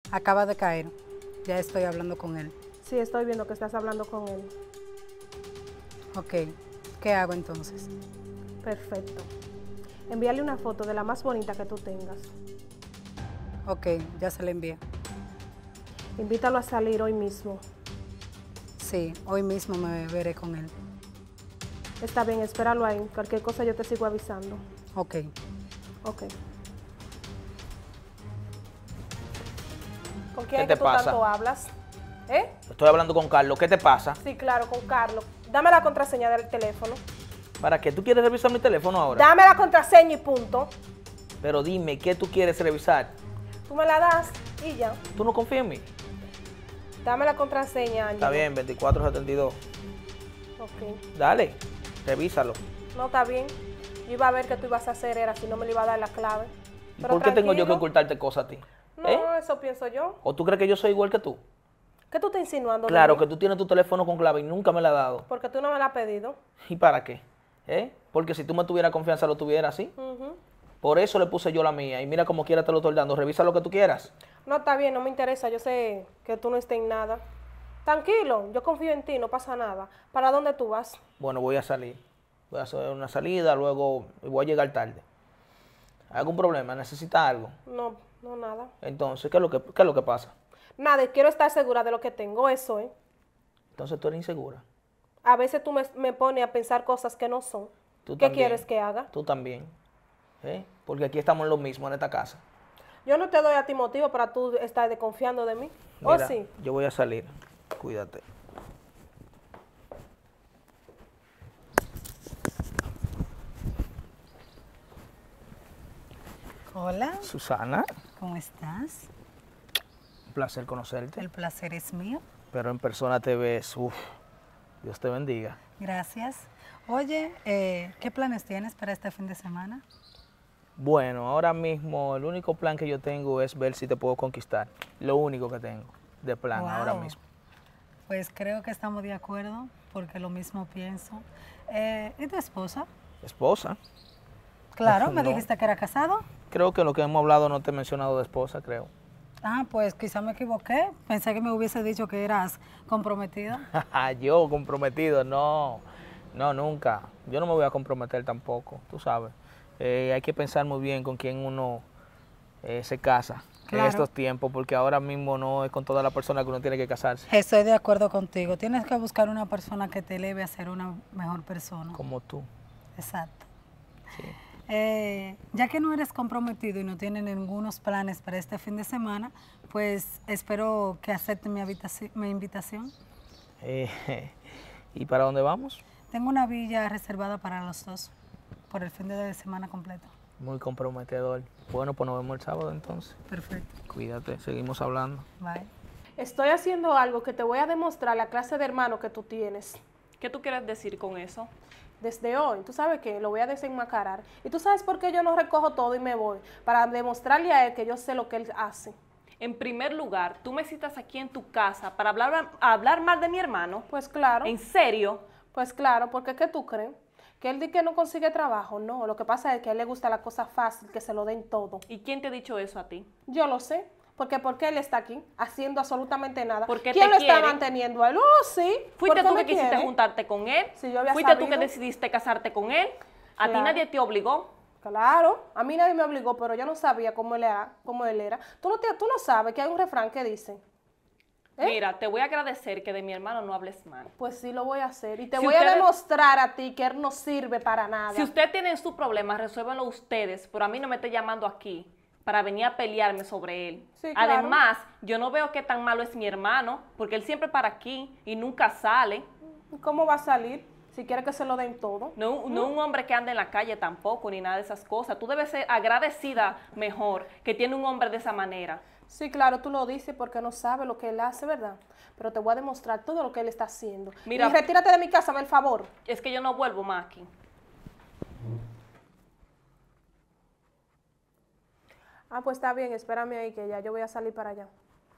Acaba de caer. Ya estoy hablando con él. Sí, estoy viendo que estás hablando con él. Ok, ¿qué hago entonces? Perfecto. Envíale una foto de la más bonita que tú tengas. Ok, ya se la envié. Invítalo a salir hoy mismo. Sí, hoy mismo me veré con él. Está bien, espéralo ahí. Cualquier cosa yo te sigo avisando. Ok. Ok. ¿Con quién ¿Qué es que te tú pasa? tanto hablas? ¿Eh? Estoy hablando con Carlos. ¿Qué te pasa? Sí, claro, con Carlos. Dame la contraseña del teléfono. ¿Para qué? ¿Tú quieres revisar mi teléfono ahora? Dame la contraseña y punto. Pero dime, ¿qué tú quieres revisar? Tú me la das y ya. ¿Tú no confías en mí? Dame la contraseña, Ángel. Está bien, 2472. Ok. Dale, revísalo. No, está bien. Yo iba a ver qué tú ibas a hacer, era si no me le iba a dar la clave. ¿Y Pero por qué tengo yo que tranquilo. ocultarte cosas a ti? No, eso pienso yo. ¿O tú crees que yo soy igual que tú? ¿Qué tú estás insinuando? de Claro, mí? que tú tienes tu teléfono con clave y nunca me la has dado. Porque tú no me la has pedido. ¿Y para qué? Porque si tú me tuvieras confianza, lo tuvieras así. Por eso le puse yo la mía. Y mira como quiera te lo estoy dando. Revisa lo que tú quieras. No, está bien, no me interesa. Yo sé que tú no estés en nada. Tranquilo, yo confío en ti, no pasa nada. ¿Para dónde tú vas? Bueno, voy a salir. Voy a hacer una salida, luego voy a llegar tarde. ¿Algún problema? ¿Necesitas algo? No, no, nada. Entonces, ¿qué es lo que pasa? Nada, y quiero estar segura de lo que tengo, eso, ¿eh? Entonces tú eres insegura. A veces tú me pones a pensar cosas que no son. Tú ¿Qué también. quieres que haga? Tú también. Porque aquí estamos en lo mismo en esta casa. Yo no te doy a ti motivo para tú estar desconfiando de mí. ¿O Mira, sí? yo voy a salir. Cuídate. Hola, Susana, ¿cómo estás? un placer conocerte. El placer es mío. Pero en persona te ves, Dios te bendiga. Gracias. Oye, ¿qué planes tienes para este fin de semana? Bueno, ahora mismo el único plan que yo tengo es ver si te puedo conquistar. Lo único que tengo de plan ahora Wow. mismo. Pues creo que estamos de acuerdo, porque lo mismo pienso. ¿Y tu esposa? ¿Esposa? Claro, me No. dijiste que era casado. Creo que lo que hemos hablado no te he mencionado de esposa, creo. Ah, pues quizá me equivoqué. Pensé que me hubiese dicho que eras comprometida. Yo comprometido, no, nunca. Yo no me voy a comprometer tampoco, tú sabes. Hay que pensar muy bien con quién uno se casa Claro. en estos tiempos, porque ahora mismo no es con toda la persona que uno tiene que casarse. Estoy de acuerdo contigo. Tienes que buscar una persona que te eleve a ser una mejor persona. Como tú. Exacto. Sí. Ya que no eres comprometido y no tienes ningunos planes para este fin de semana, pues espero que aceptes mi invitación. ¿Y para dónde vamos? Tengo una villa reservada para los dos por el fin de semana completo. Muy comprometedor. Bueno, pues nos vemos el sábado entonces. Perfecto. Cuídate, seguimos hablando. Bye. Estoy haciendo algo que te voy a demostrar la clase de hermano que tú tienes. ¿Qué tú quieres decir con eso? Desde hoy, tú sabes que lo voy a desenmascarar. Y tú sabes por qué yo no recojo todo y me voy. Para demostrarle a él que yo sé lo que él hace. En primer lugar, tú me citas aquí en tu casa para hablar mal de mi hermano. Pues claro. ¿En serio? Pues claro, porque ¿qué tú crees? Que él dice que no consigue trabajo. No, lo que pasa es que a él le gusta la cosa fácil, que se lo den todo. ¿Y quién te ha dicho eso a ti? Yo lo sé. ¿Por qué él está aquí haciendo absolutamente nada? Porque ¿Quién te lo está quiere. manteniendo a él? Oh, sí. ¿Fuiste ¿Por qué tú me que quisiste quiere? juntarte con él? Sí, yo había ¿Fuiste tú que sabido. decidiste casarte con él? ¿A ti Claro. nadie te obligó? Claro, a mí nadie me obligó, pero yo no sabía cómo él era. Tú no sabes que hay un refrán que dice. Mira, te voy a agradecer que de mi hermano no hables mal. Pues sí lo voy a hacer. Y te Si voy a ustedes- demostrar a ti que él no sirve para nada. Si usted tiene su problema, resuélvanlo ustedes, pero a mí no me esté llamando aquí para venir a pelearme sobre él. Sí, claro. Además, yo no veo qué tan malo es mi hermano, porque él siempre para aquí y nunca sale. ¿Cómo va a salir? Si quiere que se lo den todo. No un hombre que anda en la calle tampoco, ni nada de esas cosas. Tú debes ser agradecida mejor que tiene un hombre de esa manera. Sí, claro, tú lo dices porque no sabes lo que él hace, ¿verdad? Pero te voy a demostrar todo lo que él está haciendo. Mira- Y retírate de mi casa, hazme el favor. Es que yo no vuelvo más aquí. Ah, pues está bien, espérame ahí que ya yo voy a salir para allá.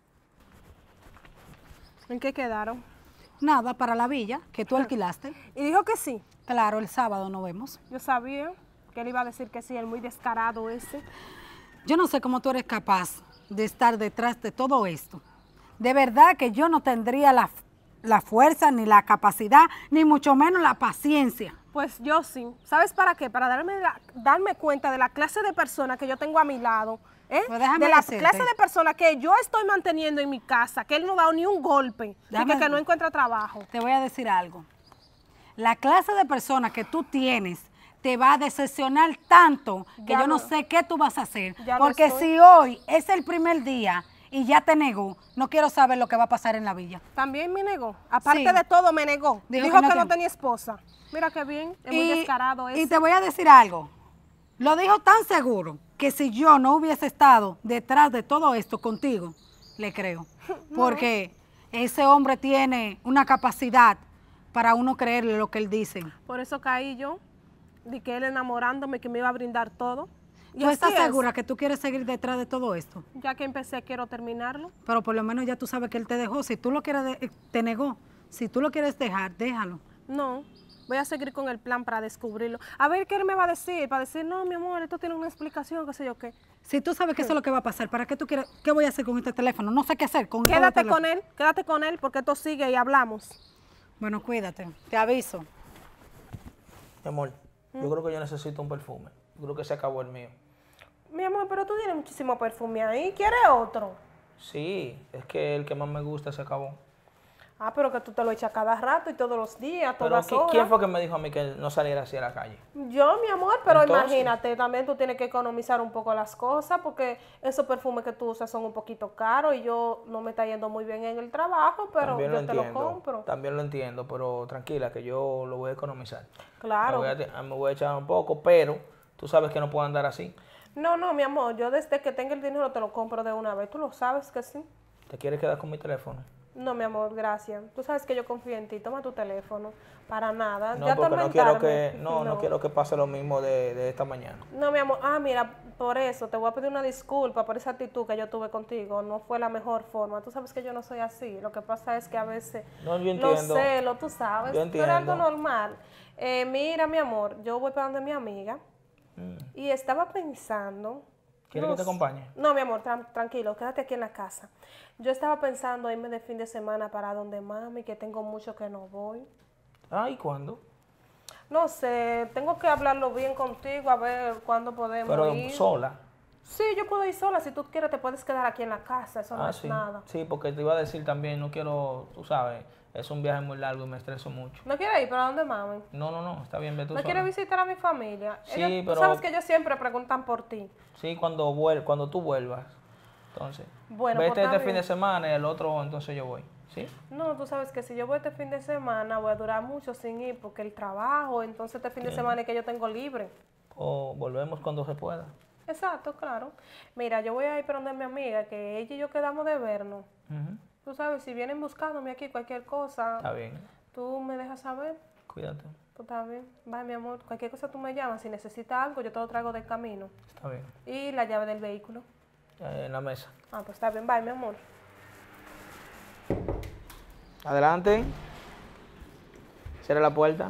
¿En qué quedaron? Nada, para la villa que tú alquilaste. Y dijo que sí. Claro, el sábado nos vemos. Yo sabía que él iba a decir que sí, el muy descarado ese. Yo no sé cómo tú eres capaz de estar detrás de todo esto. De verdad que yo no tendría la fuerza, ni la capacidad, ni mucho menos la paciencia. Pues yo sí. ¿Sabes para qué? Para darme cuenta de la clase de persona que yo tengo a mi lado. Pues déjame de la decirte. clase de persona que yo estoy manteniendo en mi casa, que él no ha dado ni un golpe, y que no encuentra trabajo. Te voy a decir algo. La clase de persona que tú tienes te va a decepcionar tanto que yo no sé qué tú vas a hacer. Porque si hoy es el primer día y ya te negó, no quiero saber lo que va a pasar en la villa. También me negó. Aparte de todo, me negó. Dijo que no tenía esposa. Mira qué bien, es muy descarado eso. Y te voy a decir algo. Lo dijo tan seguro que si yo no hubiese estado detrás de todo esto contigo, le creo. Porque ese hombre tiene una capacidad para uno creerle lo que él dice. Por eso caí yo, de que él enamorándome, que me iba a brindar todo. ¿Tú estás segura que tú quieres seguir detrás de todo esto? Ya que empecé, quiero terminarlo. Pero por lo menos ya tú sabes que él te dejó. Si tú lo quieres, te negó. Si tú lo quieres dejar, déjalo. No, voy a seguir con el plan para descubrirlo. A ver qué él me va a decir, para decir, no, mi amor, esto tiene una explicación, qué sé yo qué. Si tú sabes que eso es lo que va a pasar, ¿para qué tú quieres? ¿Qué voy a hacer con este teléfono? No sé qué hacer con este teléfono. Quédate con él, porque esto sigue y hablamos. Bueno, cuídate, te aviso. Mi amor, yo creo que yo necesito un perfume. Yo creo que se acabó el mío. Mi amor, pero tú tienes muchísimo perfume ahí. ¿Quieres otro? Sí, es que el que más me gusta se acabó. Ah, pero que tú te lo echas cada rato y todos los días, todas horas. ¿Quién fue que me dijo a mí que no saliera así a la calle? Yo, mi amor, pero Entonces, imagínate, también tú tienes que economizar un poco las cosas porque esos perfumes que tú usas son un poquito caros y yo no me está yendo muy bien en el trabajo, pero yo te lo compro. También lo entiendo, pero tranquila, que yo lo voy a economizar. Claro. Me voy a echar un poco, pero tú sabes que no puedo andar así. No, mi amor, yo desde que tenga el dinero te lo compro de una vez. Tú lo sabes que sí. ¿Te quieres quedar con mi teléfono? No, mi amor, gracias. Tú sabes que yo confío en ti. Toma tu teléfono. Para nada. No, Ya porque no quiero que pase lo mismo de esta mañana. No, mi amor. Ah, mira, por eso te voy a pedir una disculpa por esa actitud que yo tuve contigo. No fue la mejor forma. Tú sabes que yo no soy así. Lo que pasa es que a veces No, yo entiendo. los celos, tú sabes. Yo Pero entiendo. es algo normal. Mira, mi amor, yo voy para donde mi amiga y estaba pensando. ¿Quieres que te acompañe? No, mi amor, tranquilo, quédate aquí en la casa. Yo estaba pensando irme de fin de semana para donde mami, que tengo mucho que no voy. Ah, ¿y cuándo? No sé, tengo que hablarlo bien contigo, a ver cuándo podemos Pero ir. sola. Sí, yo puedo ir sola, si tú quieres te puedes quedar aquí en la casa, eso no es sí. nada. Sí, porque te iba a decir también, no quiero, tú sabes, es un viaje muy largo y me estreso mucho. ¿No quieres ir para donde mami? No, está bien, ve tú ¿No sola. quieres visitar a mi familia? Sí, Tú pero... sabes que ellos siempre preguntan por ti. Sí, cuando tú vuelvas. Entonces, Bueno, vete pues, este está fin de bien. semana y el otro entonces yo voy. ¿Sí? No, tú sabes que si yo voy este fin de semana voy a durar mucho sin ir porque el trabajo, entonces este fin de semana es que yo tengo libre. O volvemos cuando se pueda. Exacto, claro. Mira, yo voy a ir para donde mi amiga, que ella y yo quedamos de vernos. Ujú. Tú sabes, si vienen buscándome aquí cualquier cosa, Está bien. tú me dejas saber. Cuídate. Pues está bien. Bye, mi amor. Cualquier cosa tú me llamas. Si necesitas algo, yo te lo traigo del camino. Está bien. Y la llave del vehículo. En la mesa. Ah, pues está bien. Bye, mi amor. Adelante. Cierra la puerta.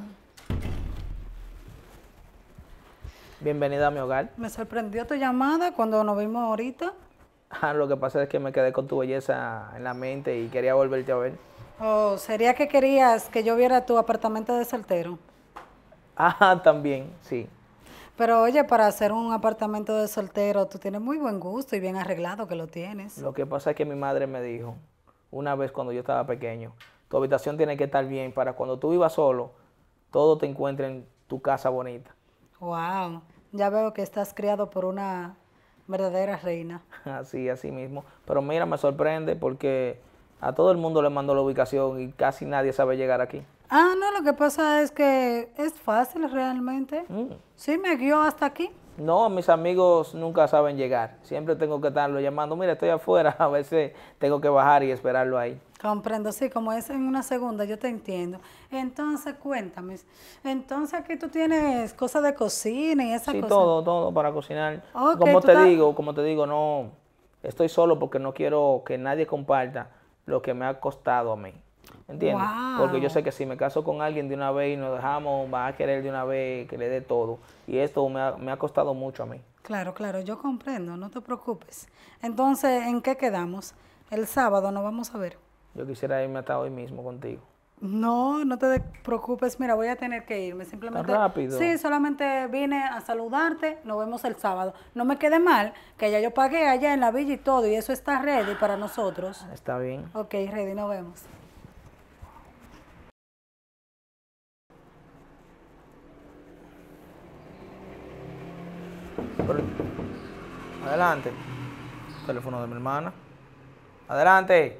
Bienvenida a mi hogar. Me sorprendió tu llamada cuando nos vimos ahorita. Lo que pasa es que me quedé con tu belleza en la mente y quería volverte a ver. ¿O sería que querías que yo viera tu apartamento de soltero? También, sí. Pero oye, para hacer un apartamento de soltero, tú tienes muy buen gusto y bien arreglado que lo tienes. Lo que pasa es que mi madre me dijo, una vez cuando yo estaba pequeño, tu habitación tiene que estar bien para cuando tú vivas solo, todo te encuentre en tu casa bonita. Wow, ya veo que estás criado por una verdadera reina. Así mismo. Pero mira, me sorprende porque a todo el mundo le mando la ubicación y casi nadie sabe llegar aquí. No, lo que pasa es que es fácil realmente. Sí, me guió hasta aquí. No, mis amigos nunca saben llegar. Siempre tengo que estarlo llamando. Mira, estoy afuera. A veces tengo que bajar y esperarlo ahí. Comprendo, sí, como es en una segunda, yo te entiendo. Entonces, cuéntame. Entonces, aquí tú tienes cosas de cocina y esa Sí, cosa. todo para cocinar. Ok, Como te digo, no estoy solo porque no quiero que nadie comparta lo que me ha costado a mí. ¿entiendes? Wow. Porque yo sé que si me caso con alguien de una vez y nos dejamos, va a querer de una vez que le dé todo. Y esto me ha costado mucho a mí. Claro, claro, yo comprendo, no te preocupes. Entonces, ¿en qué quedamos? El sábado nos vamos a ver. Yo quisiera irme hasta hoy mismo contigo. No, no te preocupes, mira, voy a tener que irme, simplemente. ¿Tan rápido? Sí, solamente vine a saludarte, nos vemos el sábado. No me quede mal, que ya yo pagué allá en la villa y todo, y eso está ready para nosotros. Está bien. Ok, ready, nos vemos. Adelante. Teléfono de mi hermana. Adelante.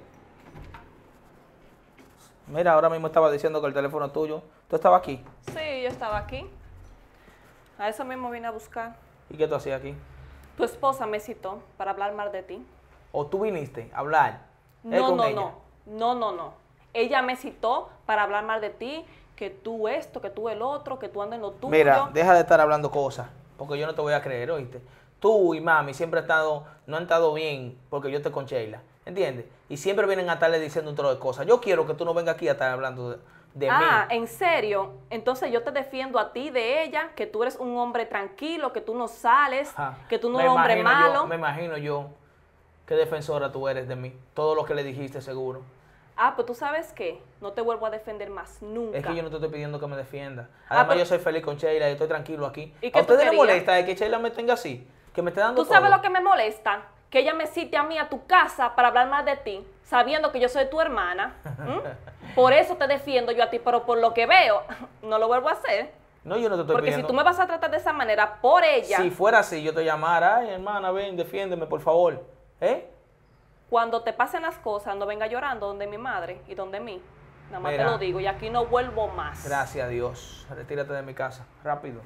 Mira, ahora mismo estaba diciendo que el teléfono tuyo. ¿Tú estabas aquí? Sí, yo estaba aquí. A eso mismo vine a buscar. ¿Y qué tú hacías aquí? Tu esposa me citó para hablar mal de ti. ¿O tú viniste a hablar? No. Ella me citó para hablar mal de ti, que tú esto, que tú el otro, que tú andas en lo tuyo. Mira, deja de estar hablando cosas, porque yo no te voy a creer, ¿oíste? Tú y mami siempre no han estado bien porque yo estoy con Sheila, ¿entiendes? Y siempre vienen a estarle diciendo un trozo de cosas. Yo quiero que tú no vengas aquí a estar hablando de mí. Ah, ¿en serio? Entonces yo te defiendo a ti de ella, que tú eres un hombre tranquilo, que tú no sales, que tú no eres un hombre malo. Me imagino yo qué defensora tú eres de mí. Todo lo que le dijiste, seguro. Ah, pues tú sabes qué, no te vuelvo a defender más nunca. Es que yo no te estoy pidiendo que me defienda. Además, yo soy feliz con Sheila y estoy tranquilo aquí. ¿Y ¿A qué tú ustedes les querías? molesta que Sheila me tenga así? Que me esté dando ¿Tú sabes todo? lo que me molesta? Que ella me cite a mí a tu casa para hablar mal de ti, sabiendo que yo soy tu hermana. Por eso te defiendo yo a ti, pero por lo que veo, no lo vuelvo a hacer. No, yo no te estoy Porque pidiendo. si tú me vas a tratar de esa manera por ella, Si fuera así, yo te llamara. Ay, hermana, ven, defiéndeme, por favor. ¿Eh? cuando te pasen las cosas, no venga llorando donde mi madre y donde mí. Nada más Mira, te lo digo y aquí no vuelvo más. Gracias a Dios. Retírate de mi casa, rápido.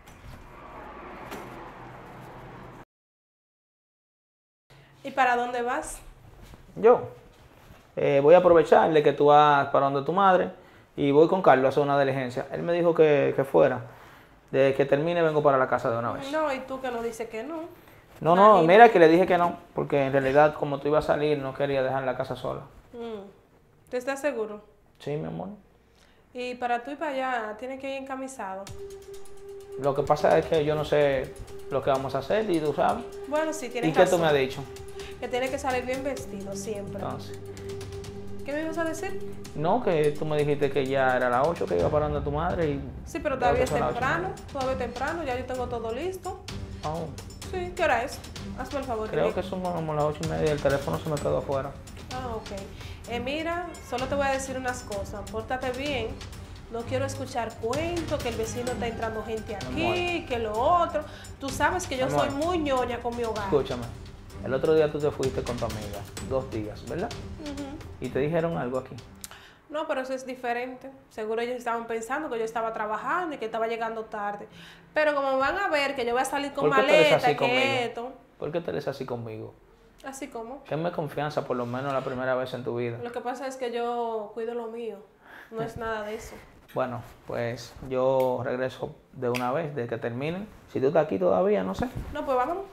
¿Y para dónde vas? Yo voy a aprovecharle que tú vas para donde tu madre y voy con Carlos a hacer una diligencia. Él me dijo que fuera. De que termine vengo para la casa de una vez. No, y tú que no dices que no. No, mira que le dije que no, porque en realidad como tú ibas a salir no quería dejar la casa sola. ¿Te estás seguro? Sí, mi amor. Y para tú y para allá, tienes que ir encamisado. Lo que pasa es que yo no sé lo que vamos a hacer y tú sabes. Bueno, sí, tienes ¿Y qué tú razón. me has dicho? Que tienes que salir bien vestido siempre. Entonces, ¿Qué me ibas a decir? no, que tú me dijiste que ya era las 8 que iba para donde tu madre y... Sí, pero creo todavía que es son las temprano. 8:30. Todavía es temprano, ya yo tengo todo listo. Oh, Sí, ¿qué hora es? Hazme el favor. creo dime. que son como las 8:30 y el teléfono se me quedó afuera. Ah, ok. Mira, solo te voy a decir unas cosas. Pórtate bien. No quiero escuchar cuentos, que el vecino está entrando gente aquí, que lo otro. Tú sabes que yo Amor. soy muy ñoña con mi hogar. Escúchame, el otro día tú te fuiste con tu amiga, 2 días, ¿verdad? Y te dijeron algo aquí. No, pero eso es diferente. Seguro ellos estaban pensando que yo estaba trabajando y que estaba llegando tarde. Pero como van a ver que yo voy a salir con ¿Por qué tú eres maleta, así que conmigo? esto, ¿Por qué tú eres así conmigo? así como. Tenme confianza por lo menos la primera vez en tu vida. Lo que pasa es que yo cuido lo mío. No es nada de eso. Bueno, pues yo regreso de una vez, de que terminen. Si tú estás aquí todavía, no sé. No, pues vámonos.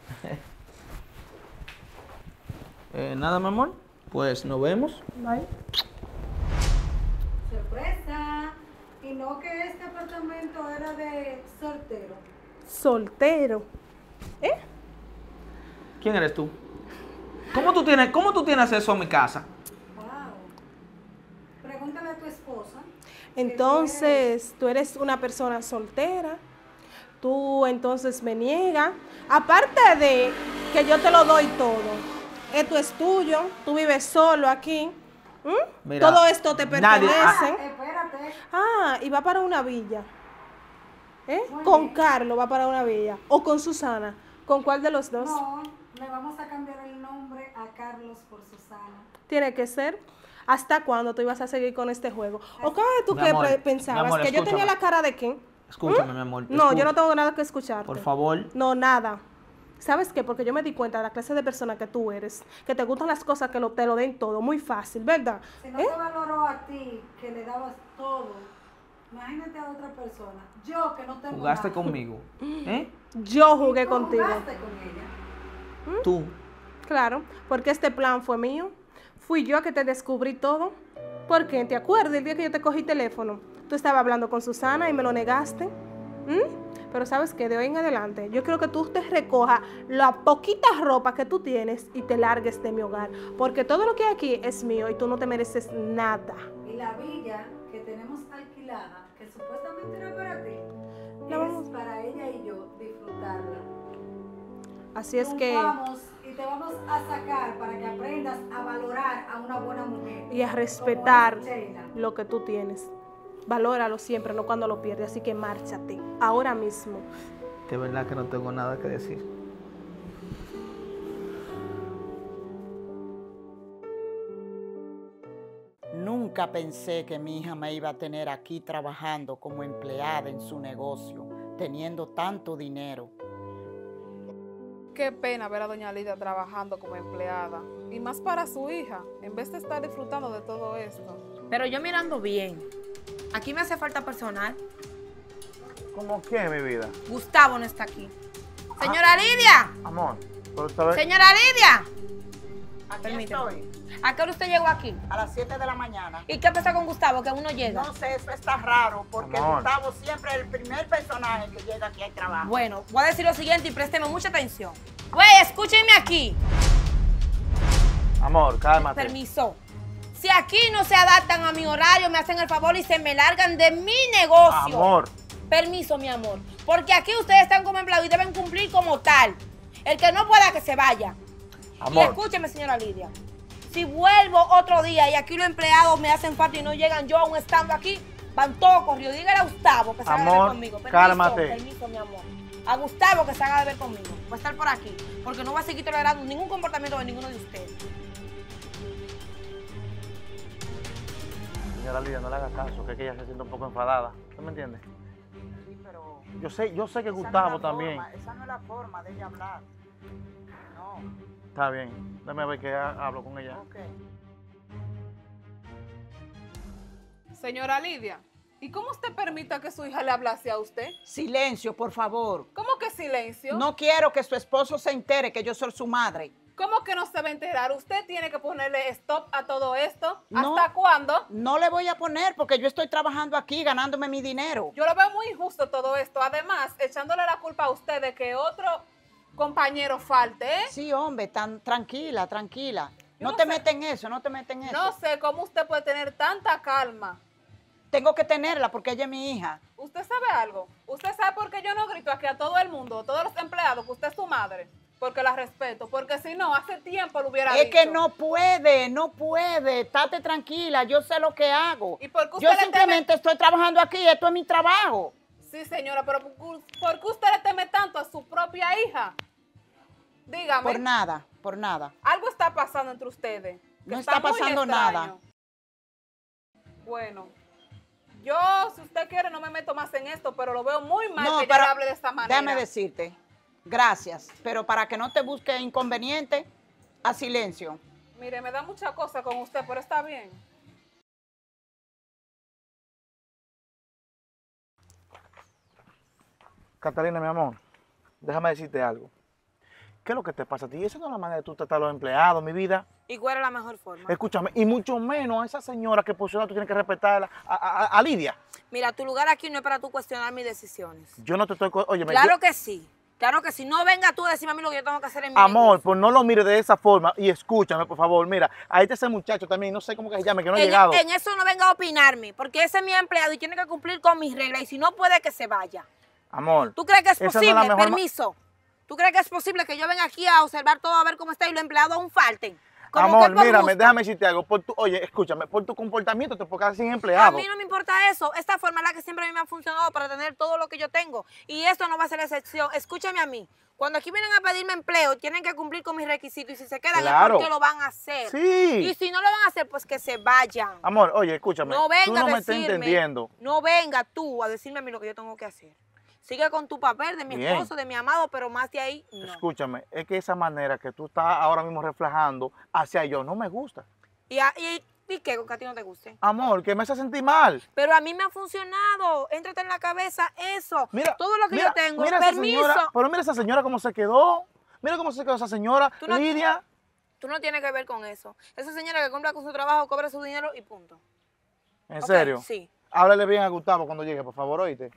Nada, mi amor. Pues nos vemos. Bye. Sorpresa. Y no que este apartamento era de soltero. Soltero. ¿Quién eres tú? ¿Cómo tú tienes acceso a mi casa? Wow. Pregúntale a tu esposa. Entonces, tú eres una persona soltera. Tú entonces me niegas. Aparte de que yo te lo doy todo. Esto es tuyo. Tú vives solo aquí. Mira, Todo esto te nadie- pertenece. Espérate. Y va para una villa. Muy Con bien. Carlos va para una villa. O con Susana. ¿Con cuál de los dos? No, le vamos a cambiar el nombre a Carlos por Susana. Tiene que ser. ¿Hasta cuándo tú ibas a seguir con este juego? ¿O qué tú Mi que amor, pensabas? mi amor, ¿Que yo tenía escúchame. la cara de quién? Escúchame, mi amor. No, yo no tengo nada que escucharte. Por favor. No, nada. ¿Sabes qué? Porque yo me di cuenta de la clase de persona que tú eres, que te gustan las cosas que te lo den todo, muy fácil, ¿verdad? Si no te valoró a ti, que le dabas todo, imagínate a otra persona. Yo que no tengo Jugaste nada. conmigo. ¿Eh? Yo jugué Tú contigo. jugaste con ella. Tú. Claro, porque este plan fue mío. Fui yo que te descubrí todo. ¿Por qué? ¿Te acuerdas el día que yo te cogí teléfono? Tú estabas hablando con Susana y me lo negaste. Pero sabes que de hoy en adelante yo quiero que tú te recojas la poquita ropa que tú tienes y te largues de mi hogar. Porque todo lo que hay aquí es mío y tú no te mereces nada. Y la villa que tenemos alquilada, que supuestamente era para ti, vamos. es para ella y yo disfrutarla. Así es Nos que... vamos y te vamos a sacar para que aprendas a valorar a una buena mujer. Y a respetar como es Sheila. lo que tú tienes. Valóralo siempre, no cuando lo pierdes. Así que márchate, ahora mismo. De verdad que no tengo nada que decir. Nunca pensé que mi hija me iba a tener aquí trabajando como empleada en su negocio, teniendo tanto dinero. Qué pena ver a doña Lidia trabajando como empleada, y más para su hija, en vez de estar disfrutando de todo esto. Pero yo mirando bien, aquí me hace falta personal. ¿Cómo qué, mi vida? Gustavo no está aquí. Señora Lidia, Amor, pero esta vez... señora Lidia. Aquí Permíteme. estoy, ¿A qué hora usted llegó aquí? a las 7 de la mañana. ¿Y qué pasa con Gustavo, que aún no llega? No sé, eso está raro, porque Amor. Gustavo siempre es el primer personaje que llega aquí al trabajo. Bueno, voy a decir lo siguiente y présteme mucha atención. Güey, escúchenme aquí. Amor, cálmate. Permiso. Si aquí no se adaptan a mi horario, me hacen el favor y se me largan de mi negocio. Amor. Permiso, mi amor. Porque aquí ustedes están como empleados y deben cumplir como tal. El que no pueda, que se vaya. Y Amor. escúcheme, señora Lidia. Si vuelvo otro día y aquí los empleados me hacen falta y no llegan yo aún estando aquí, van todos corridos. Dígale a Gustavo que se haga de ver Amor, conmigo. Permiso, cálmate. Permiso, mi amor. A Gustavo que se haga de ver conmigo. Voy a estar por aquí. Porque no voy a seguir tolerando ningún comportamiento de ninguno de ustedes. Señora Lidia, no le haga caso, que ella se siente un poco enfadada. ¿Usted me entiende? Sí, pero Yo sé que esa no es Gustavo la también. forma, esa no es la forma de ella hablar. No, Está bien. Déjame ver que hablo con ella. ok. Señora Lidia, ¿y cómo usted permite que su hija le hablase a usted? Silencio, por favor. ¿Cómo que silencio? No quiero que su esposo se entere que yo soy su madre. ¿Cómo que no se va a enterar? Usted tiene que ponerle stop a todo esto. No. ¿Hasta cuándo? No le voy a poner porque yo estoy trabajando aquí ganándome mi dinero. Yo lo veo muy injusto todo esto. Además, echándole la culpa a usted de que otro compañero falte, ¿eh? Sí, hombre, tranquila, tranquila. Yo No no te sé. metes en eso, no te metes en eso. No sé cómo usted puede tener tanta calma. Tengo que tenerla porque ella es mi hija. ¿Usted sabe algo? ¿Usted sabe por qué yo no grito aquí a todo el mundo, a todos los empleados, que usted es su madre? Porque la respeto. Porque si no, hace tiempo lo hubiera Es dicho. que no puede. Estate tranquila, yo sé lo que hago. ¿Y por qué usted Yo le teme? simplemente estoy trabajando aquí, esto es mi trabajo. Sí, señora, pero ¿por qué usted le teme tanto a su propia hija? Dígame. Por nada. Algo está pasando entre ustedes. que No está muy pasando extraño. nada. Bueno, yo, si usted quiere, no me meto más en esto, pero lo veo muy mal que yo pero le hable de esta manera. déjame decirte, gracias, pero para que no te busque inconveniente, a silencio. Mire, me da mucha cosa con usted, pero está bien. Catalina, mi amor, déjame decirte algo. ¿Qué es lo que te pasa a ti? Esa no es la manera de tú tratar a los empleados, mi vida. ¿Y cuál es la mejor forma? Escúchame, y mucho menos a esa señora que por su lado tú tienes que respetarla, a Lidia. Mira, tu lugar aquí no es para tú cuestionar mis decisiones. Yo no te estoy... Oye, Claro que sí. Claro que sí. No venga tú a decirme a mí lo que yo tengo que hacer en mi amor, negocio. pues no lo mires de esa forma y escúchame, por favor. Mira, ahí está ese muchacho también, no sé cómo que se llame, que no ha llegado. En eso no venga a opinarme, porque ese es mi empleado y tiene que cumplir con mis reglas y si no puede que se vaya. Amor. ¿Tú crees que es esa no posible? la mejor Permiso. ¿Tú crees que es posible que yo venga aquí a observar todo, a ver cómo está y los empleados aún falten? Como Amor, que por mírame, gusto. déjame decirte algo. Oye, escúchame, por tu comportamiento te puedo quedar sin A empleado. mí no me importa eso. Esta forma es la que siempre a mí me ha funcionado para tener todo lo que yo tengo. Y esto no va a ser la excepción. Escúchame a mí. Cuando aquí vienen a pedirme empleo, tienen que cumplir con mis requisitos. Y si se quedan Claro. es porque lo van a hacer. Sí. Y si no lo van a hacer, pues que se vayan. Amor, oye, escúchame. No tú venga no me a estás decirme. entendiendo. No venga tú a decirme a mí lo que yo tengo que hacer. Sigue con tu papel de mi Bien. esposo, de mi amado, pero más de ahí, no. Escúchame, es que esa manera que tú estás ahora mismo reflejando hacia yo no me gusta. ¿Y qué? ¿Con que a ti no te guste? Amor, que me hace sentir mal. Pero a mí me ha funcionado. Éntrate en la cabeza eso. Mira, todo lo que yo tengo. mira esa Permiso. señora, pero mira esa señora cómo se quedó. Mira cómo se quedó esa señora, Tú no- Lidia. Tú no tienes que ver con eso. Esa señora que cumpla con su trabajo, cobra su dinero y punto. ¿En Ok, serio? sí. Háblale bien a Gustavo cuando llegue, por favor, oíste.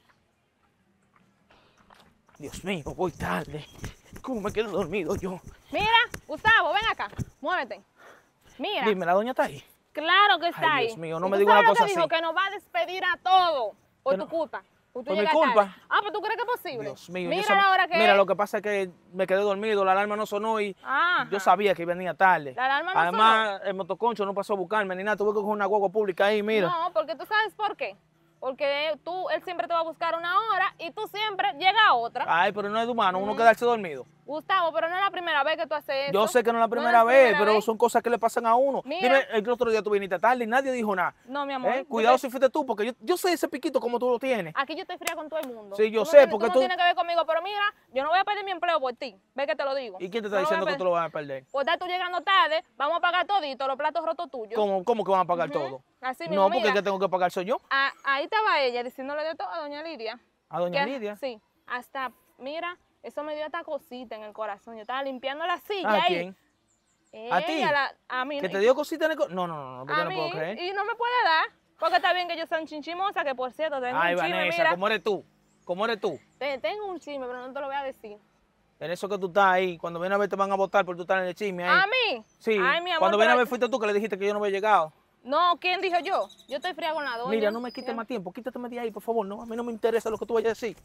Dios mío, voy tarde. ¿Cómo me quedo dormido yo? Mira, Gustavo, ven acá, muévete. Mira, Dime, ¿la doña está ahí? claro que está Ay, ahí. Dios mío, no ¿Y me tú diga sabes una lo que cosa dijo? así. Que nos va a despedir a todos por Pero- tu culpa. Por ¿Por mi culpa? Pues tú crees que es posible. Dios mío, Mira yo sab- la hora que Mira, es. lo que pasa es que me quedé dormido, la alarma no sonó y Ajá. yo sabía que venía tarde. La alarma no Además, el motoconcho no pasó a buscarme ni nada, tuve que coger una guagua pública ahí, mira. No, porque tú sabes por qué. Porque él siempre te va a buscar una hora y tú siempre llegas a otra. Ay, pero no es de humano, uno quedarse dormido. Gustavo, pero no es la primera vez que tú haces eso. Yo sé que no es la No primera la vez, primera pero vez. son cosas que le pasan a uno. Mira. Dime, el otro día tú viniste tarde y nadie dijo nada. No, mi amor. Cuidado porque si fuiste tú, porque yo sé ese piquito como tú lo tienes. Aquí yo estoy fría con todo el mundo. Sí, yo Tú no sé, tienes- porque tú no tú- tienes que ver conmigo, pero mira, yo no voy a perder mi empleo por ti. Ve que te lo digo. ¿Y quién te No está lo voy diciendo a que perder. tú lo vas a perder? Por estar tú llegando tarde, vamos a pagar todito, los platos rotos tuyos. ¿Cómo que van a pagar todo? Así mismo, No, porque mira. el que tengo que pagar soy yo. Ahí estaba ella diciéndole de todo a doña Lidia. A doña Que- Lidia. Sí, hasta, mira, eso me dio esta cosita en el corazón. Yo estaba limpiando la silla. ¿A y quién? ¿A ti? A mí. ¿Que te dio cosita en el No, que a yo no mí, puedo creer. y no me puede dar. Porque está bien que yo soy chinchimosa, que por cierto, tengo Ay, un chisme, Vanessa, mira. ¿cómo eres tú? ¿Cómo eres tú? Tengo un chisme, pero no te lo voy a decir. En eso que tú estás ahí, cuando viene a ver te van a votar por tú estar en el chisme ahí. ¿A mí? Sí, Ay, mi amor, cuando viene a pero- ver fuiste tú que le dijiste que yo no había llegado. No, ¿quién dijo yo? Yo estoy fría con la doña. Mira, no me quites más tiempo, quítateme de ahí, por favor. No, a mí no me interesa lo que tú vayas a decir.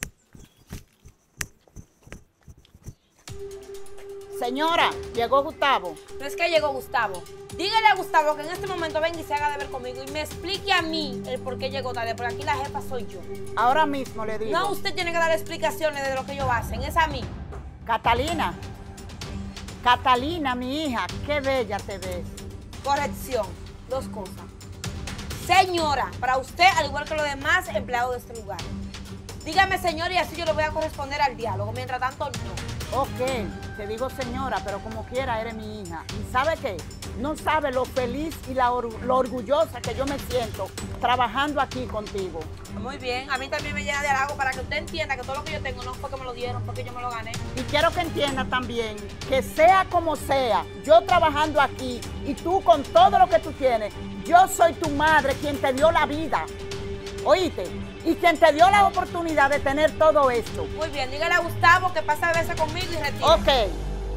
Señora, llegó Gustavo. No es que llegó Gustavo. Dígale a Gustavo que en este momento venga y se haga de ver conmigo y me explique a mí el por qué llegó tarde, porque aquí la jefa soy yo. Ahora mismo le digo. No, usted tiene que dar explicaciones de lo que ellos hacen, es a mí. Catalina. Catalina, mi hija, qué bella te ves. Corrección, dos cosas. Señora, para usted, al igual que los demás empleados de este lugar. Dígame, señor, y así yo le voy a corresponder al diálogo. Mientras tanto, no. Ok, te digo señora, pero como quiera eres mi hija. ¿Y sabe qué? No sabe lo feliz y lo orgullosa que yo me siento trabajando aquí contigo. Muy bien, a mí también me llena de halago para que usted entienda que todo lo que yo tengo no fue que me lo dieron, fue que yo me lo gané. Y quiero que entienda también que sea como sea, yo trabajando aquí y tú con todo lo que tú tienes, yo soy tu madre quien te dio la vida, ¿oíste? Y quien te dio la oportunidad de tener todo esto. Muy bien, dígale a Gustavo que pase a veces conmigo y retire. Ok.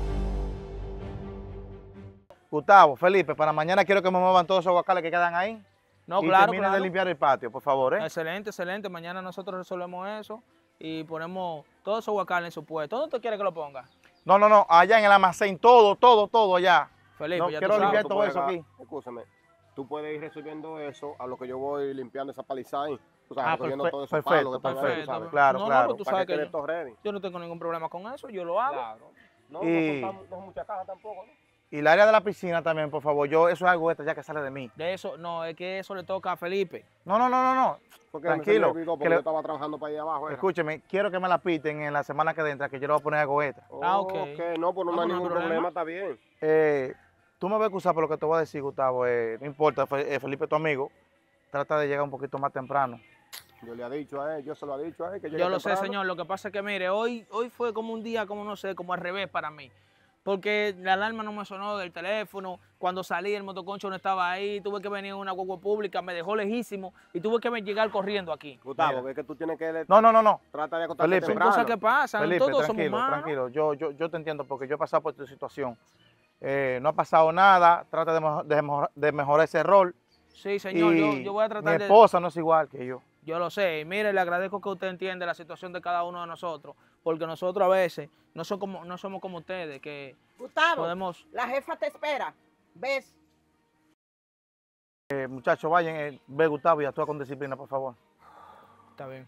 Gustavo, Felipe, para mañana quiero que me muevan todos esos guacales que quedan ahí. No, y claro, terminen claro. de limpiar el patio, por favor, ¿eh? Excelente, excelente. Mañana nosotros resolvemos eso y ponemos todos esos guacales en su puesto. ¿Dónde tú quieres que lo ponga? No, allá en el almacén, todo allá. Felipe, No, ya quiero tú sabes. limpiar Tú todo puedes eso agarrar- aquí. Escúchame, tú puedes ir resolviendo eso a lo que yo voy limpiando esa palizada ahí. Tú sabes, Ah, recogiendo perfecto, todos esos perfecto, palos que están ahí, tú perfecto. sabes. Claro, No, claro. pero tú Para sabes que que quede todo ready. yo no tengo ningún problema con eso, yo lo hago. Claro. No, Y- no son muchas cajas tampoco, ¿no? Y el área de la piscina también, por favor. Eso es algo extra ya que sale de mí. De eso, no, es que eso le toca a Felipe. No. Porque Tranquilo, Porque que le- yo estaba trabajando para allá abajo. era. Escúcheme, quiero que me la piten en la semana que entra, que yo le voy a poner algo extra. Ah, ok. No, pues no, No, hay pues no hay ningún problema. problema, está bien. Tú me vas a excusar por lo que te voy a decir, Gustavo. No importa, Felipe es tu amigo. Trata de llegar un poquito más temprano. Yo le he dicho a él, yo se lo he dicho a él. Que llegue Yo lo sé, temprano. señor. Lo que pasa es que, mire, hoy fue como un día, como no sé, como al revés para mí. Porque la alarma no me sonó del teléfono. Cuando salí, el motoconcho no estaba ahí. Tuve que venir a una guagua pública, me dejó lejísimo y tuve que llegar corriendo aquí. Gustavo, Mira. que es que tú tienes que... No. Trata de acostarte Felipe. Son temprano. cosas que pasan, Felipe, todos somos tranquilo, humanos. tranquilo. Yo te entiendo porque yo he pasado por tu situación. No ha pasado nada. Trata de mejorar ese rol. Sí, señor, Y yo voy a tratar mi de... esposa no es igual que yo. Yo lo sé, y mire, le agradezco que usted entiende la situación de cada uno de nosotros, porque nosotros a veces no somos como ustedes, que Gustavo, podemos... la jefa te espera. ¿Ves? Muchachos, vayan, ve Gustavo y actúa con disciplina, por favor. Está bien.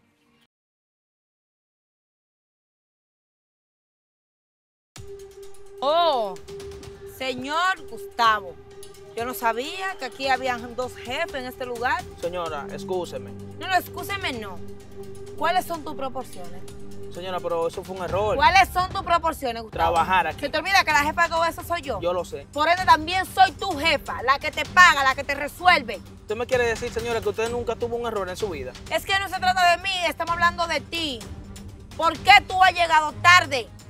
Oh, señor Gustavo, yo no sabía que aquí habían dos jefes en este lugar. Señora, excúseme. No, excúseme, no. ¿Cuáles son tus proporciones? Señora, pero eso fue un error. ¿Cuáles son tus proporciones, Gustavo? Trabajar aquí. ¿Se te olvida que la jefa de todo eso soy yo? Yo lo sé. Por ende, también soy tu jefa, la que te paga, la que te resuelve. ¿Usted me quiere decir, señora, que usted nunca tuvo un error en su vida? Es que no se trata de mí, estamos hablando de ti. ¿Por qué tú has llegado tarde?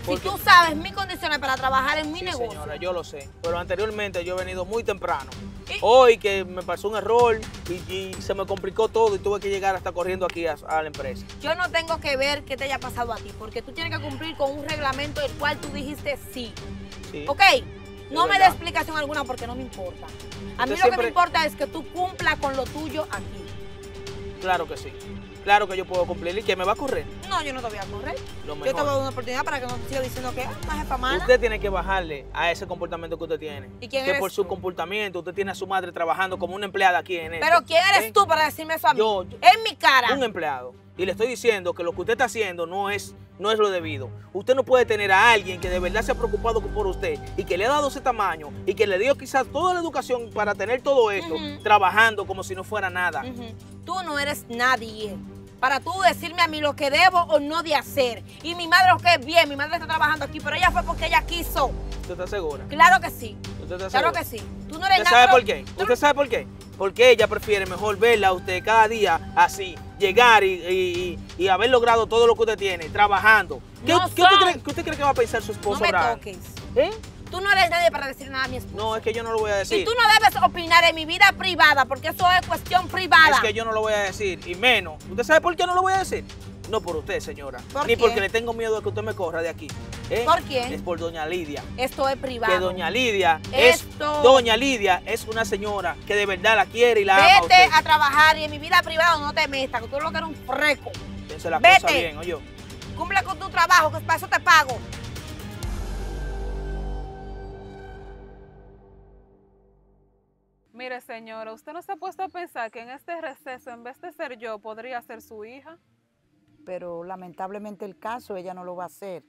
Si tú sabes mis condiciones para trabajar en mi Sí, negocio. señora, yo lo sé. Pero anteriormente yo he venido muy temprano. Hoy que me pasó un error y se me complicó todo y tuve que llegar hasta corriendo aquí a la empresa. Yo no tengo que ver qué te haya pasado a ti, porque tú tienes que cumplir con un reglamento del cual tú dijiste sí. Sí. ¿Ok? No me des explicación alguna porque no me importa. A mí lo que me importa es que tú cumplas con lo tuyo aquí. Claro que sí. Claro que yo puedo cumplir. ¿Y qué me va a correr? No, yo no te voy a correr. Lo Yo mejor. te voy a dar una oportunidad para que no te siga diciendo que más jefa mala. Usted tiene que bajarle a ese comportamiento que usted tiene. ¿Y quién que eres por su comportamiento usted tiene a su madre trabajando como una empleada aquí en esto. Pero ¿quién eres tú para decirme eso a mí? Yo, en mi cara. Un empleado. Y le estoy diciendo que lo que usted está haciendo no es lo debido. Usted no puede tener a alguien que de verdad se ha preocupado por usted y que le ha dado ese tamaño y que le dio quizás toda la educación para tener todo esto, trabajando como si no fuera nada. Tú no eres nadie para tú decirme a mí lo que debo o no de hacer. Y mi madre, lo que es bien, mi madre está trabajando aquí, pero ella fue porque ella quiso. ¿Usted está segura? Claro que sí. ¿Usted está Claro segura? que sí. Tú no eres ¿Usted nada. sabe por qué? ¿Usted sabe por qué? Porque ella prefiere mejor verla a usted cada día así, llegar y haber logrado todo lo que usted tiene, trabajando. ¿Qué usted cree que va a pensar su esposo? No me Abraham? toques. ¿Eh? Tú no eres nadie para decir nada a mi esposo. No, es que yo no lo voy a decir. Y tú no debes opinar en mi vida privada, porque eso es cuestión privada. Es que yo no lo voy a decir, y menos. ¿Usted sabe por qué no lo voy a decir? No por usted, señora. ¿Por Ni qué? porque le tengo miedo de que usted me corra de aquí. ¿Eh? ¿Por quién? Es por doña Lidia. Esto es privado. Que doña Lidia es una señora que de verdad la quiere y la ama a Vete usted. a trabajar y en mi vida privada no te metas, que tú lo que eres un freco. Piense la Vete. cosa bien, oye. Cumple con tu trabajo, que para eso te pago. Mire, señora, ¿usted no se ha puesto a pensar que en este receso, en vez de ser yo, podría ser su hija? Pero lamentablemente el caso ella no lo va a hacer.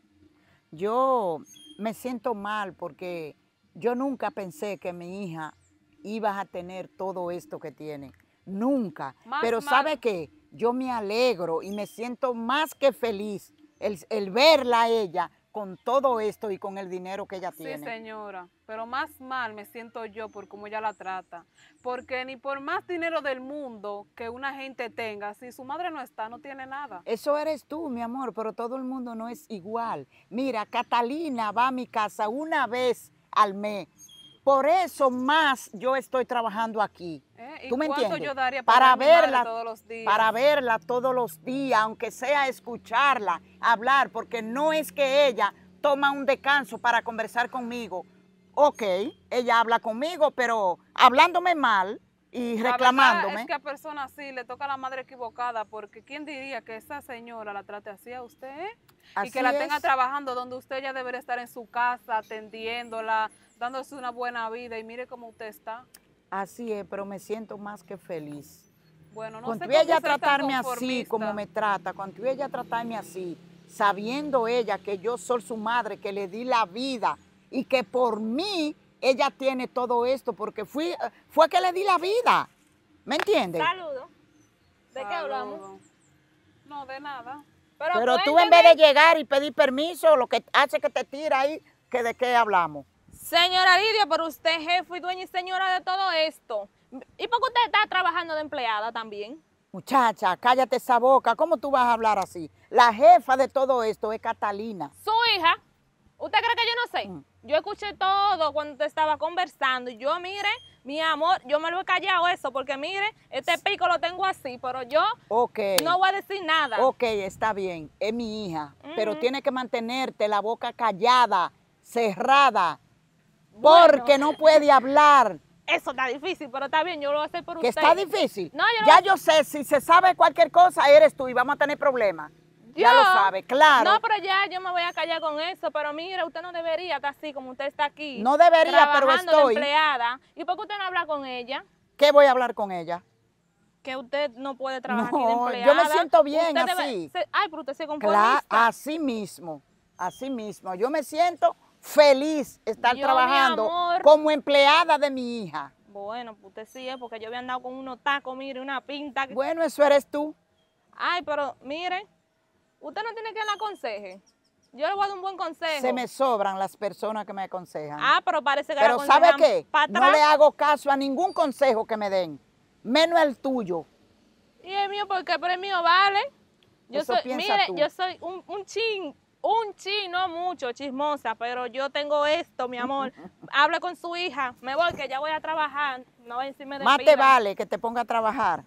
Yo me siento mal porque yo nunca pensé que mi hija iba a tener todo esto que tiene. Nunca. Pero ¿sabe qué? Yo me alegro y me siento más que feliz el verla a ella con todo esto y con el dinero que ella tiene. Sí, señora, pero más mal me siento yo por cómo ella la trata. Porque ni por más dinero del mundo que una gente tenga, si su madre no está, no tiene nada. Eso eres tú, mi amor, pero todo el mundo no es igual. Mira, Catalina va a mi casa una vez al mes. Por eso más yo estoy trabajando aquí. ¿Y ¿Tú me cuánto entiendes? yo daría para ver a mi madre verla todos los días? Para verla todos los días, aunque sea escucharla, hablar, porque no es que ella toma un descanso para conversar conmigo. Ok, ella habla conmigo, pero hablándome mal y reclamándome. La verdad es que a personas así le toca a la madre equivocada, porque ¿quién diría que esa señora la trate así a usted? Y que la tenga trabajando donde usted ya debería estar en su casa, atendiéndola, dándose una buena vida, y mire cómo usted está. Así es, pero me siento más que feliz. Bueno, no Cuando sé ella cómo ser tan tratarme así conformista. como me trata, cuando ella tratarme así, sabiendo ella que yo soy su madre, que le di la vida y que por mí ella tiene todo esto, porque fue que le di la vida. ¿Me entiendes? Saludos. ¿De qué hablamos? No, de nada. Pero tú en vez de llegar y pedir permiso, lo que hace que te tira ahí, que de qué hablamos. Señora Lidia, pero usted es jefe y dueña y señora de todo esto. ¿Y por qué usted está trabajando de empleada también? Muchacha, cállate esa boca. ¿Cómo tú vas a hablar así? La jefa de todo esto es Catalina. Su hija. ¿Usted cree que yo no sé? Yo escuché todo cuando usted estaba conversando. Y yo, mire, mi amor, yo me lo he callado eso, porque mire, este pico lo tengo así, pero yo no voy a decir nada. Ok, está bien, es mi hija, pero tiene que mantenerte la boca callada, cerrada, porque no puede hablar. Eso está difícil, pero está bien, yo lo voy a hacer por ¿Que usted. está difícil? No, yo sé, si se sabe cualquier cosa, eres tú y vamos a tener problemas. Ya lo sabe, claro. No, pero ya yo me voy a callar con eso, pero mire, usted no debería estar así como usted está aquí. No debería, pero trabajando estoy. de empleada. ¿Y por qué usted no habla con ella? ¿Qué voy a hablar con ella? Que usted no puede trabajar aquí de No, empleada. yo me siento bien Usted así. Ay, pero usted se conformista. Claro, así mismo. Yo me siento feliz estar Yo, trabajando mi amor. como empleada de mi hija. Bueno, pues usted sí es, porque yo había andado con unos tacos, mire, una pinta. Bueno, eso eres tú. Ay, pero mire, usted no tiene que le aconseje. Yo le voy a dar un buen consejo. Se me sobran las personas que me aconsejan. Ah, pero parece que Pero le ¿sabe aconsejan qué? pa' No atrás. le hago caso a ningún consejo que me den, menos el tuyo. Y el mío, porque pero el mío vale. Yo Eso soy, piensa mire, tú. yo soy un chin Un chino mucho, chismosa, pero yo tengo esto, mi amor. Hable con su hija. Me voy, que ya voy a trabajar. No voy a decirme de Más te vale que te ponga a trabajar.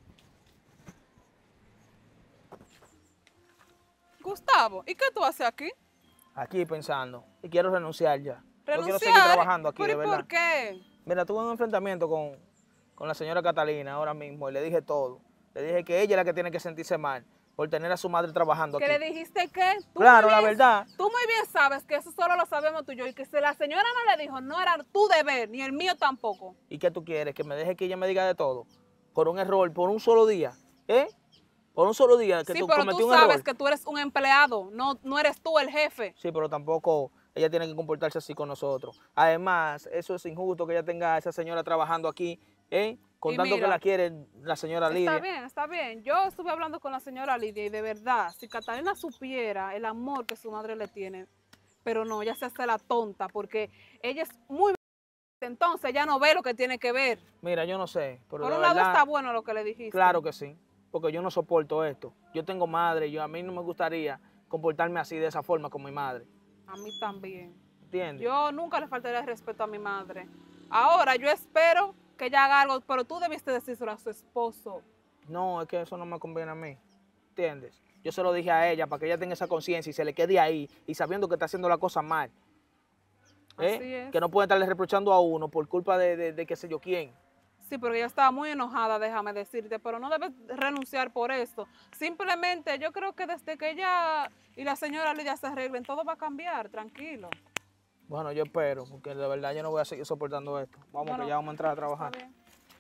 Gustavo, ¿y qué tú haces aquí? Aquí pensando. Y quiero renunciar ya. Yo quiero seguir ¿Renunciar? trabajando aquí, de ¿Pero y verdad. por qué? Mira, tuve un enfrentamiento con la señora Catalina ahora mismo y le dije todo. Le dije que ella es la que tiene que sentirse mal por tener a su madre trabajando ¿Que aquí. le dijiste qué? Claro, la verdad. Tú muy bien sabes que eso solo lo sabemos tú y yo, y que si la señora no le dijo, no era tu deber, ni el mío tampoco. ¿Y qué tú quieres? Que me deje que ella me diga de todo. Por un error, por un solo día. ¿Eh? Por un solo día que Sí, tú pero cometí tú un error. sabes que tú eres un empleado, no eres tú el jefe. Sí, pero tampoco ella tiene que comportarse así con nosotros. Además, eso es injusto que ella tenga a esa señora trabajando aquí, con Y tanto que mira, la quiere la señora Lidia. Está bien, está bien. Yo estuve hablando con la señora Lidia y de verdad, si Catalina supiera el amor que su madre le tiene, pero no, ella se hace la tonta porque ella es muy... Entonces ella no ve lo que tiene que ver. Mira, yo no sé, pero Por de un lado verdad, está bueno lo que le dijiste. claro que sí, porque yo no soporto esto. Yo tengo madre, a mí no me gustaría comportarme así de esa forma con mi madre. A mí también. ¿Entiendes? Yo nunca le faltaría el respeto a mi madre. Ahora yo espero que ella haga algo, pero tú debiste decírselo a su esposo. No, es que eso no me conviene a mí, ¿entiendes? Yo se lo dije a ella para que ella tenga esa conciencia y se le quede ahí y sabiendo que está haciendo la cosa mal. Así es. Que no puede estarle reprochando a uno por culpa de qué sé yo quién. Sí, porque ella estaba muy enojada, déjame decirte, pero no debes renunciar por esto. Simplemente yo creo que desde que ella y la señora Lidia se arreglen, todo va a cambiar, tranquilo. Bueno, yo espero, porque de verdad yo no voy a seguir soportando esto. Vamos, Bueno, que ya vamos a entrar a trabajar. está bien.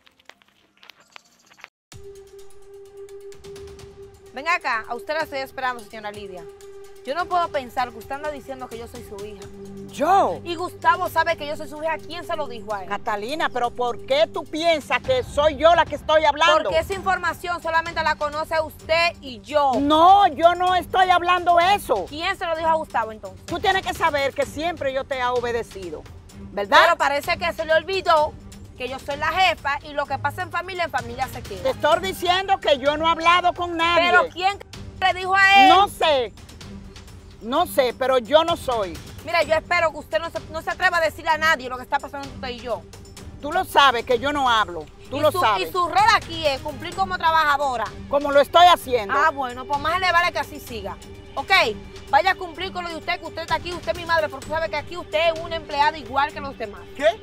Ven acá, a usted la estoy esperando, señora Lidia. Yo no puedo pensar que usted anda diciendo que yo soy su hija. ¿Yo? Y Gustavo sabe que yo soy su hija. ¿Quién se lo dijo a él? Catalina, pero ¿por qué tú piensas que soy yo la que estoy hablando? Porque esa información solamente la conoce usted y yo. No, yo no estoy hablando eso. ¿Quién se lo dijo a Gustavo entonces? Tú tienes que saber que siempre yo te he obedecido, ¿verdad? Pero parece que se le olvidó que yo soy la jefa y lo que pasa en familia se queda. Te estoy diciendo que yo no he hablado con nadie. Pero ¿quién le dijo a él? No sé, pero yo no soy. Mira, yo espero que usted no se atreva a decirle a nadie lo que está pasando entre usted y yo. Tú lo sabes que yo no hablo, tú lo sabes. Y su rol aquí es cumplir como trabajadora. Como lo estoy haciendo. Ah, bueno, pues más le vale que así siga. ¿Ok? Vaya a cumplir con lo de usted, que usted está aquí, usted es mi madre, porque sabe que aquí usted es una empleada igual que los demás. ¿Qué?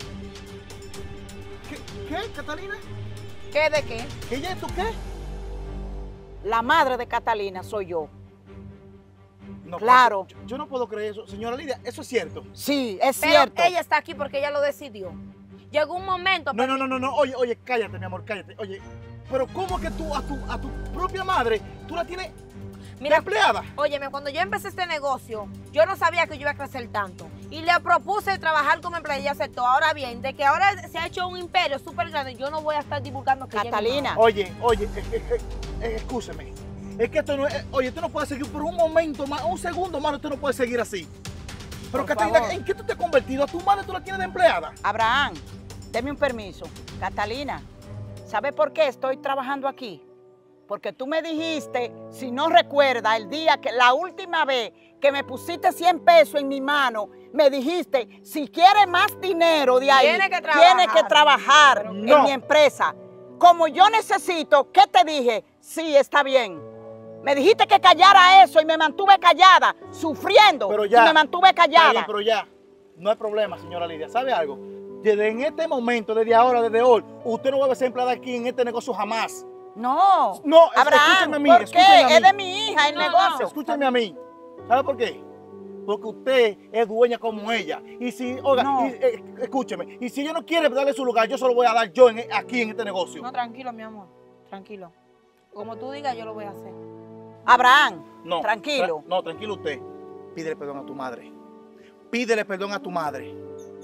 ¿Qué, Catalina? ¿Qué de qué? ¿Ella es tú qué? La madre de Catalina soy yo. No, claro. Yo no puedo creer eso. Señora Lidia, ¿eso es cierto? Sí, es Pero cierto. ella está aquí porque ella lo decidió. Llegó un momento... No. Oye, cállate, mi amor, cállate. Oye, pero ¿cómo que tú a tu propia madre, tú la tienes de empleada? Óyeme, cuando yo empecé este negocio, yo no sabía que yo iba a crecer tanto. Y le propuse trabajar como empleada y ella aceptó. Ahora bien, de que ahora se ha hecho un imperio súper grande, yo no voy a estar divulgando que Catalina. Oye, escúcheme. Es que esto no es... Oye, tú no puedes seguir por un momento más, un segundo más, tú no puedes seguir así. Pero Por Catalina, favor. ¿en qué tú te has convertido? ¿A tu madre tú la tienes de empleada? Abraham, deme un permiso. Catalina, ¿sabe por qué estoy trabajando aquí? Porque tú me dijiste, si no recuerda, el día que la última vez que me pusiste 100 pesos en mi mano, me dijiste, si quieres más dinero de ahí, Tiene que trabajar No. en mi empresa. Como yo necesito, ¿qué te dije? Sí, está bien. Me dijiste que callara eso y me mantuve callada, sufriendo, Pero ya. y me mantuve Está callada. bien, pero ya, no hay problema, señora Lidia. ¿Sabe algo? Desde en este momento, desde ahora, desde hoy, usted no vuelve a ser empleada aquí en este negocio jamás. No, No, Abraham, escúcheme a mí, ¿por escúcheme a qué? mí. Es de mi hija el negocio. Escúcheme a mí. ¿Sabe por qué? Porque usted es dueña como ella. Y si, oiga, No. escúcheme, y si ella no quiere darle su lugar, yo se lo voy a dar yo aquí en este negocio. No, tranquilo, mi amor. Tranquilo. Como tú digas, yo lo voy a hacer. Abraham, No, tranquilo. No, tranquilo usted. Pídele perdón a tu madre. Pídele perdón a tu madre.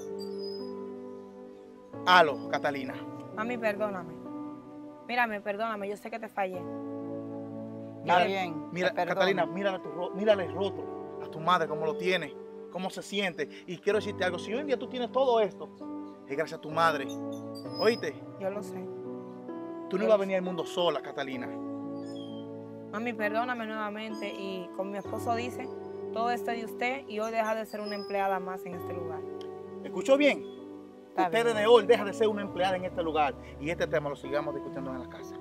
Halo, Catalina. Mami, perdóname. Mírame, perdóname, yo sé que te fallé. Está bien. Mira, te perdono. Catalina, mírale el rostro a tu madre, cómo lo tiene, cómo se siente. Y quiero decirte algo, si hoy en día tú tienes todo esto, es gracias a tu madre. ¿Oíste? Yo lo sé. Tú no ibas a venir al mundo sola, Catalina. Mami, perdóname nuevamente y como mi esposo dice, todo esto de usted y hoy deja de ser una empleada más en este lugar. ¿Escuchó bien? Está Usted bien. desde hoy deja de ser una empleada en este lugar y este tema lo sigamos discutiendo en la casa.